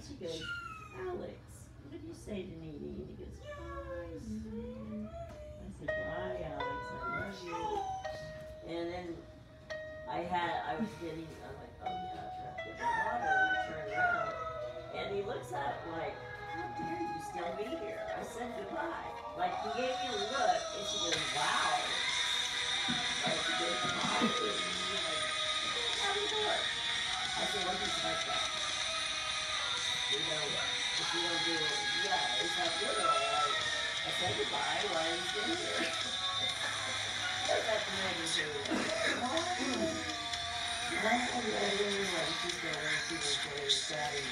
she goes, Alex, what do you say to Needy? And he goes, hi, sweet. I said, bye, Alex, I love you. And then I was getting, I'm like, oh yeah, I forgot to get my water. And I turn around, and he looks up like, how dare you still be here? I said goodbye. Like, he gave me a look, and she goes, wow. Like, goodbye. And he's like, how do you do it? I said, well, just like that. You know, if you don't do it, yeah, it's not literal. Like, I said goodbye, why are you still here? That's that commander too. That's what everyone she's going to the very Saturday.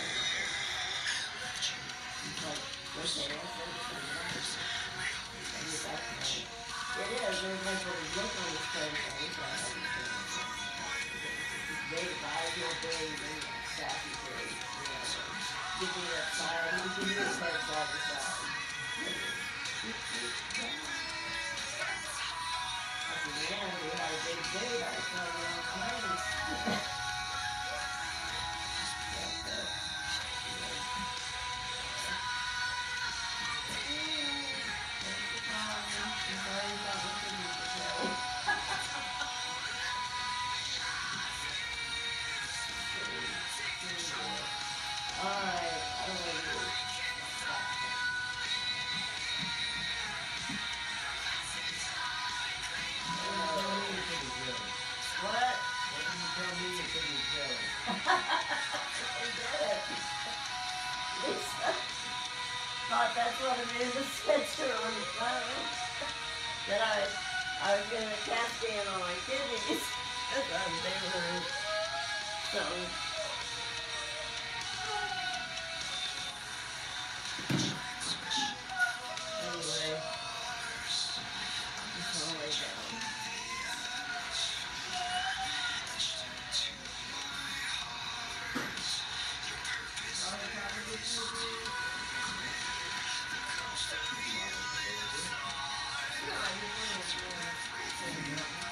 It's like, okay, I said it's it is, there's like what we look on this place, I wish I had they buy your day, they sassy day, you know, give me that side, he give me his head side to side. I said, man, we had a big date, I saw it on place. Thought that's what Amanda said to her on the phone. That I was getting a CAT scan on my kidneys. That's what they were. So. Anyway. It's all the way down. Yeah,